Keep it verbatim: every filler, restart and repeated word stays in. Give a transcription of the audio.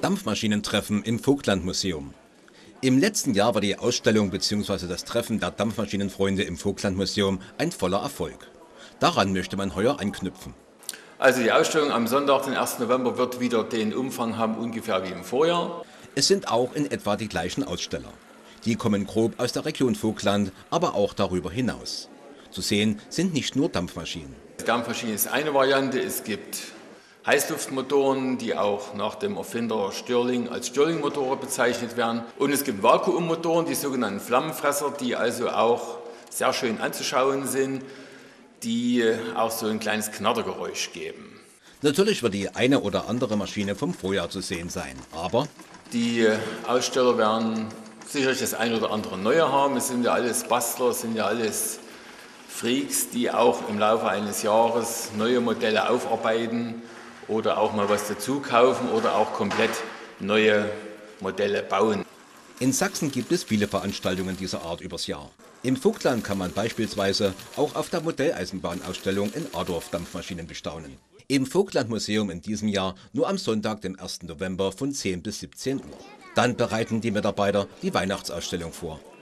Dampfmaschinentreffen im Vogtlandmuseum. Im letzten Jahr war die Ausstellung bzw. das Treffen der Dampfmaschinenfreunde im Vogtlandmuseum ein voller Erfolg. Daran möchte man heuer anknüpfen. Also die Ausstellung am Sonntag, den ersten November, wird wieder den Umfang haben, ungefähr wie im Vorjahr. Es sind auch in etwa die gleichen Aussteller. Die kommen grob aus der Region Vogtland, aber auch darüber hinaus. Zu sehen sind nicht nur Dampfmaschinen. Dampfmaschine ist eine Variante, es gibt Heißluftmotoren, die auch nach dem Erfinder Stirling als Stirling-Motoren bezeichnet werden. Und es gibt Vakuummotoren, die sogenannten Flammenfresser, die also auch sehr schön anzuschauen sind, die auch so ein kleines Knattergeräusch geben. Natürlich wird die eine oder andere Maschine vom Vorjahr zu sehen sein, aber die Aussteller werden sicherlich das eine oder andere Neue haben. Es sind ja alles Bastler, es sind ja alles Freaks, die auch im Laufe eines Jahres neue Modelle aufarbeiten oder auch mal was dazu kaufen oder auch komplett neue Modelle bauen. In Sachsen gibt es viele Veranstaltungen dieser Art übers Jahr. Im Vogtland kann man beispielsweise auch auf der Modelleisenbahnausstellung in Adorf Dampfmaschinen bestaunen. Im Vogtlandmuseum in diesem Jahr nur am Sonntag, dem ersten November von zehn bis siebzehn Uhr. Dann bereiten die Mitarbeiter die Weihnachtsausstellung vor.